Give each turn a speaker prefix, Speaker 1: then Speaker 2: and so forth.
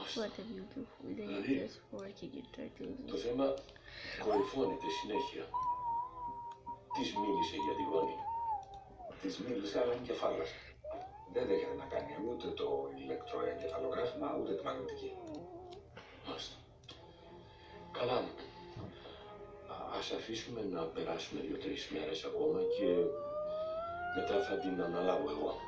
Speaker 1: What a beautiful day just for kicking turtles.
Speaker 2: Το θέμα κορυφώνεται συνέχεια. Της μίλησε για τη γόνη.
Speaker 3: Της μίλησε, αλλά είναι κεφάλας. Δεν δέχεται να κάνει ούτε το ηλεκτροεγκεφαλογράφημα, ούτε τη μαγνητική.
Speaker 2: Μάλιστα. Καλά. Ας αφήσουμε να περάσουμε 2-3 μέρες ακόμα και μετά θα την αναλάβω εγώ.